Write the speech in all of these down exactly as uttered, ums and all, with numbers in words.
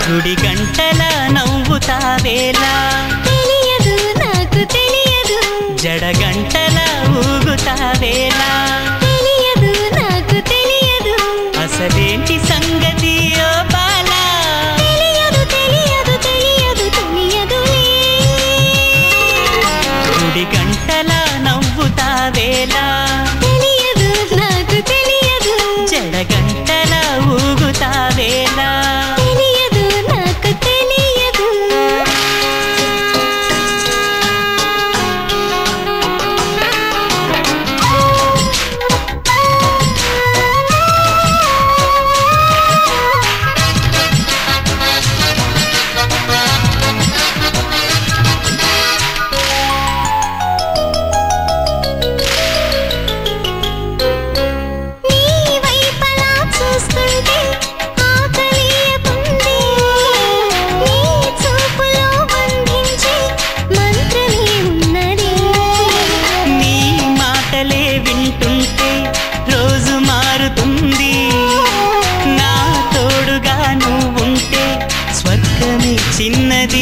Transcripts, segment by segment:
గుడి గంటల నవ్వుతావేలా తెలియదు నాకు తెలియదు జడ గంటల ఊగుతావేలా తెలియదు నాకు తెలియదు అసలేంటి సంగతి ఓ బాలా తెలియదు తెలియదు తెలియదు తెలియదులే గుడి గంటల నవ్వుతావేలా తెలియదు నాకు తెలియదు జడ గంటల ఊగుతావేలా తెలియదు నాకు తెలియదు చిన్నది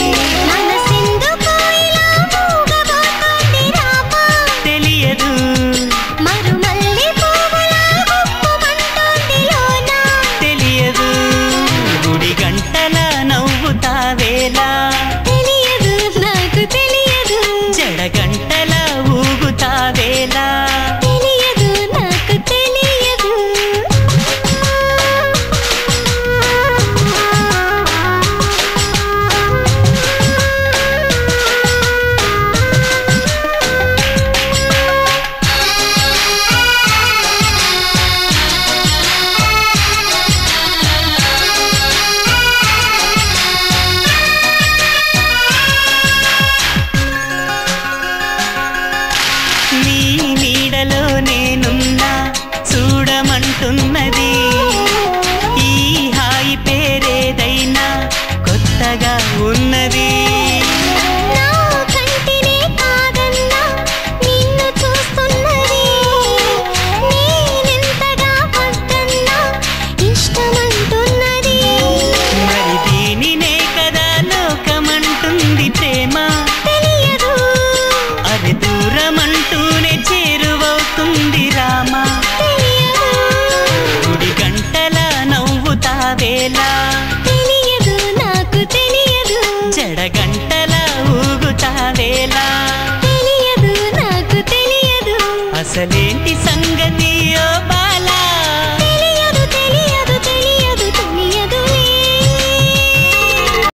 తెలియదు తెలియదు గుడి గంటల నవ్వుతావేలా తెలియదు నాకు తెలియదు జడ గంటల ఊగుతావేలా తెలియదు నాకు తెలియదు నీ నీడలో నేనున్నా చూడమంటున్నది ఈ హాయి పేరేదైనా కొత్తగా ఉన్నది నా కంటినే కాదన్నా నిన్ను చూస్తున్నది నేనెంతగా వద్దన్నా ఇష్టమంటున్నది మరి దీనినే కదా లోకమంటుంది ప్రేమ తెలియదు అది దూరమంటూనే చేరువవుతుంది రామా తెలియదు గుడి గంటల నవ్వుతావేలా తెలియదు నాకు తెలియదు జడ గంటల ఊగుతావేలా తెలియదు నాకు తెలియదు అసలేంటి